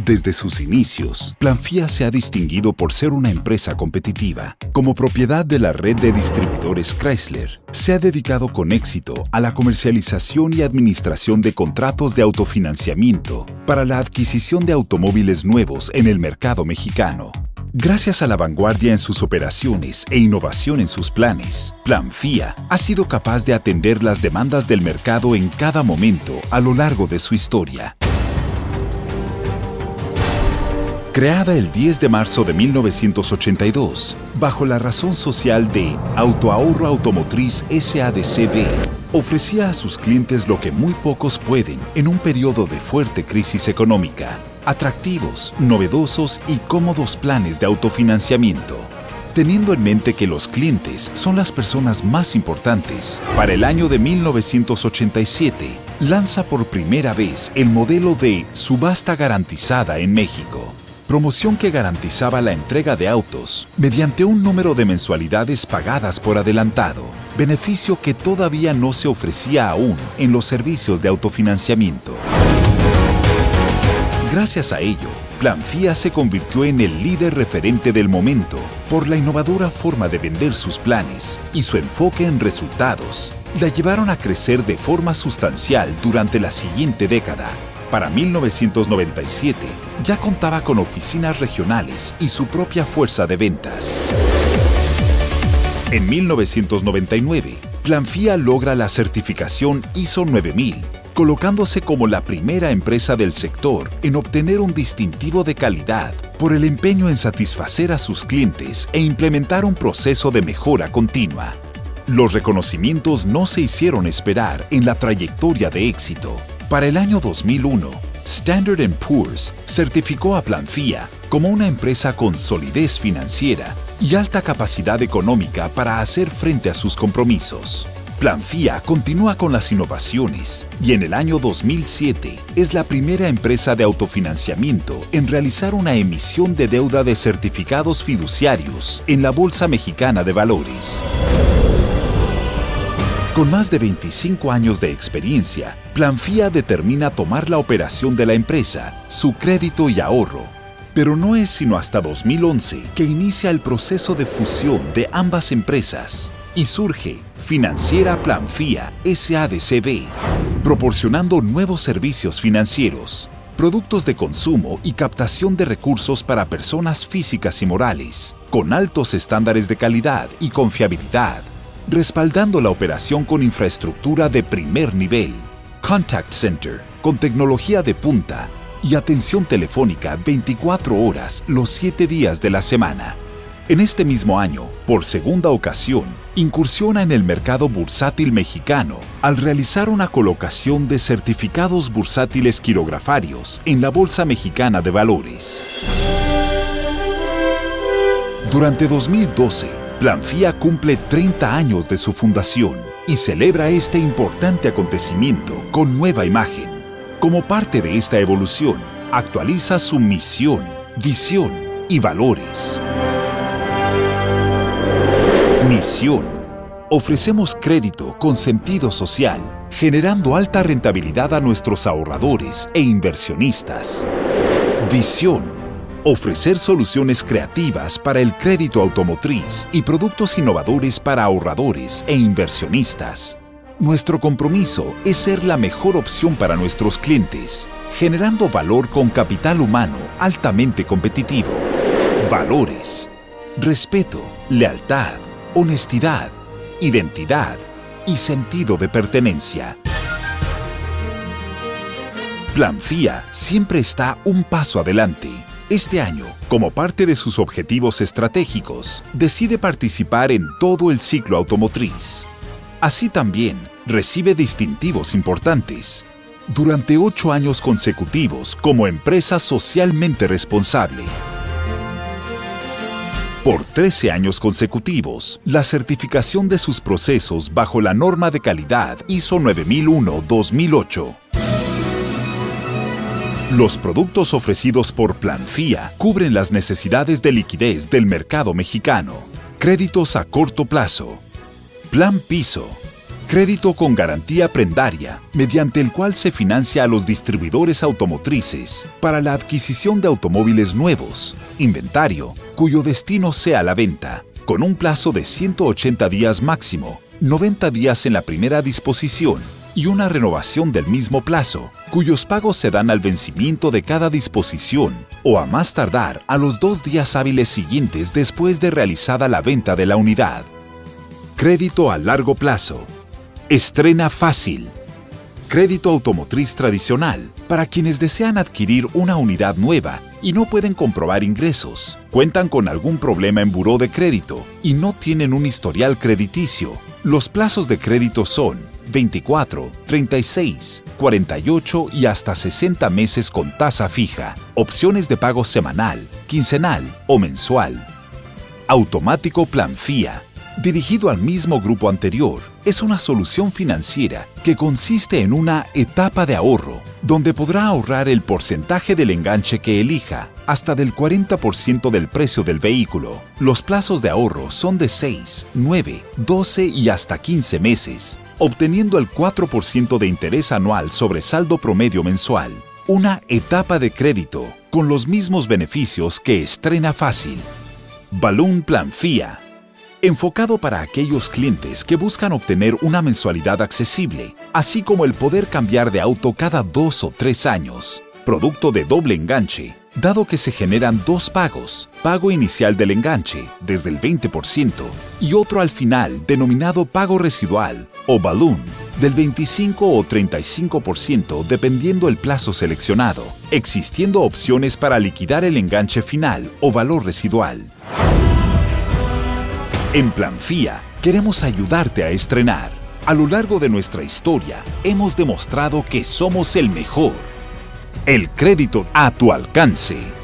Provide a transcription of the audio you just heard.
Desde sus inicios, Planfía se ha distinguido por ser una empresa competitiva. Como propiedad de la red de distribuidores Chrysler, se ha dedicado con éxito a la comercialización y administración de contratos de autofinanciamiento para la adquisición de automóviles nuevos en el mercado mexicano. Gracias a la vanguardia en sus operaciones e innovación en sus planes, Planfía ha sido capaz de atender las demandas del mercado en cada momento a lo largo de su historia. Creada el 10 de marzo de 1982, bajo la razón social de Autoahorro Automotriz SADCB, ofrecía a sus clientes lo que muy pocos pueden en un periodo de fuerte crisis económica: atractivos, novedosos y cómodos planes de autofinanciamiento. Teniendo en mente que los clientes son las personas más importantes, para el año de 1987, lanza por primera vez el modelo de subasta garantizada en México. Promoción que garantizaba la entrega de autos mediante un número de mensualidades pagadas por adelantado, beneficio que todavía no se ofrecía aún en los servicios de autofinanciamiento. Gracias a ello, Planfía se convirtió en el líder referente del momento por la innovadora forma de vender sus planes y su enfoque en resultados. La llevaron a crecer de forma sustancial durante la siguiente década. Para 1997, ya contaba con oficinas regionales y su propia fuerza de ventas. En 1999, Planfía logra la certificación ISO 9000, colocándose como la primera empresa del sector en obtener un distintivo de calidad por el empeño en satisfacer a sus clientes e implementar un proceso de mejora continua. Los reconocimientos no se hicieron esperar en la trayectoria de éxito. Para el año 2001, Standard & Poor's certificó a Planfía como una empresa con solidez financiera y alta capacidad económica para hacer frente a sus compromisos. Planfía continúa con las innovaciones y en el año 2007 es la primera empresa de autofinanciamiento en realizar una emisión de deuda de certificados fiduciarios en la Bolsa Mexicana de Valores. Con más de 25 años de experiencia, Planfía determina tomar la operación de la empresa, su crédito y ahorro. Pero no es sino hasta 2011 que inicia el proceso de fusión de ambas empresas y surge Financiera Planfía SADCB, proporcionando nuevos servicios financieros, productos de consumo y captación de recursos para personas físicas y morales, con altos estándares de calidad y confiabilidad, respaldando la operación con infraestructura de primer nivel, contact center, con tecnología de punta y atención telefónica 24 horas los 7 días de la semana. En este mismo año, por segunda ocasión, incursiona en el mercado bursátil mexicano al realizar una colocación de certificados bursátiles quirografarios en la Bolsa Mexicana de Valores. Durante 2012, Planfía cumple 30 años de su fundación y celebra este importante acontecimiento con nueva imagen. Como parte de esta evolución, actualiza su misión, visión y valores. Misión: ofrecemos crédito con sentido social, generando alta rentabilidad a nuestros ahorradores e inversionistas. Visión: ofrecer soluciones creativas para el crédito automotriz y productos innovadores para ahorradores e inversionistas. Nuestro compromiso es ser la mejor opción para nuestros clientes, generando valor con capital humano altamente competitivo. Valores: respeto, lealtad, honestidad, identidad y sentido de pertenencia. Planfía siempre está un paso adelante. Este año, como parte de sus objetivos estratégicos, decide participar en todo el ciclo automotriz. Así también, recibe distintivos importantes. Durante 8 años consecutivos como empresa socialmente responsable. Por 13 años consecutivos, la certificación de sus procesos bajo la norma de calidad ISO 9001-2008. Los productos ofrecidos por Planfía cubren las necesidades de liquidez del mercado mexicano. Créditos a corto plazo, Plan Piso, Crédito con garantía prendaria, mediante el cual se financia a los distribuidores automotrices para la adquisición de automóviles nuevos, inventario, cuyo destino sea la venta, con un plazo de 180 días máximo, 90 días en la primera disposición y una renovación del mismo plazo, cuyos pagos se dan al vencimiento de cada disposición o a más tardar a los 2 días hábiles siguientes después de realizada la venta de la unidad. Crédito a largo plazo. Estrena fácil. Crédito automotriz tradicional para quienes desean adquirir una unidad nueva y no pueden comprobar ingresos, cuentan con algún problema en buró de crédito y no tienen un historial crediticio. Los plazos de crédito son 24, 36, 48 y hasta 60 meses con tasa fija, opciones de pago semanal, quincenal o mensual. Automático Planfía. Dirigido al mismo grupo anterior, es una solución financiera que consiste en una etapa de ahorro, donde podrá ahorrar el porcentaje del enganche que elija, hasta del 40% del precio del vehículo. Los plazos de ahorro son de 6, 9, 12 y hasta 15 meses, obteniendo el 4% de interés anual sobre saldo promedio mensual. Una etapa de crédito con los mismos beneficios que Estrena Fácil. Balloon Planfía. Enfocado para aquellos clientes que buscan obtener una mensualidad accesible, así como el poder cambiar de auto cada 2 o 3 años. Producto de doble enganche, dado que se generan 2 pagos, pago inicial del enganche, desde el 20%, y otro al final, denominado pago residual, o balloon, del 25 o 35% dependiendo el plazo seleccionado, existiendo opciones para liquidar el enganche final o valor residual. En Planfía, queremos ayudarte a estrenar. A lo largo de nuestra historia, hemos demostrado que somos el mejor. El crédito a tu alcance.